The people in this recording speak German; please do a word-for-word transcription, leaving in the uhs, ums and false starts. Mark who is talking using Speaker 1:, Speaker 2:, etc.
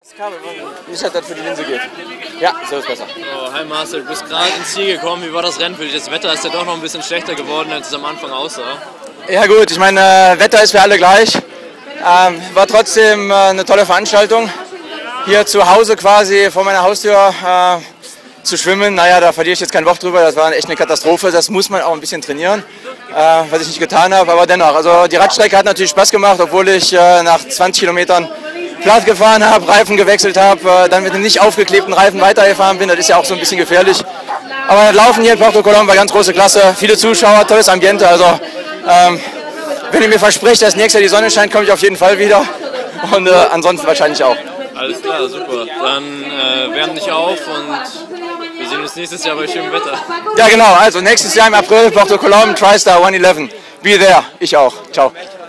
Speaker 1: Nicht, dass das für die Linse geht. Ja, so ist besser.
Speaker 2: Oh, hi Marcel, du bist gerade ins Ziel gekommen. Wie war das Rennen für dich? Das Wetter ist ja doch noch ein bisschen schlechter geworden, als es am Anfang aussah.
Speaker 1: Ja gut, ich meine, äh, Wetter ist für alle gleich. Ähm, war trotzdem äh, eine tolle Veranstaltung. Hier zu Hause quasi vor meiner Haustür äh, zu schwimmen, naja, da verliere ich jetzt kein Wort drüber. Das war echt eine Katastrophe. Das muss man auch ein bisschen trainieren, äh, was ich nicht getan habe. Aber dennoch, also die Radstrecke hat natürlich Spaß gemacht, obwohl ich äh, nach zwanzig Kilometern platt gefahren habe, Reifen gewechselt habe, äh, dann mit einem nicht aufgeklebten Reifen weitergefahren bin. Das ist ja auch so ein bisschen gefährlich. Aber das Laufen hier in Porto Colom war ganz große Klasse. Viele Zuschauer, tolles Ambiente. Also ähm, wenn ihr mir verspricht, dass nächstes Jahr die Sonne scheint, komme ich auf jeden Fall wieder. Und äh, ansonsten wahrscheinlich auch.
Speaker 2: Alles klar, super. Dann äh, wärm dich auf und wir sehen uns nächstes Jahr bei schönem Wetter.
Speaker 1: Ja genau, also nächstes Jahr im April Porto Colom, TriStar hundertelf. Be there, ich auch. Ciao.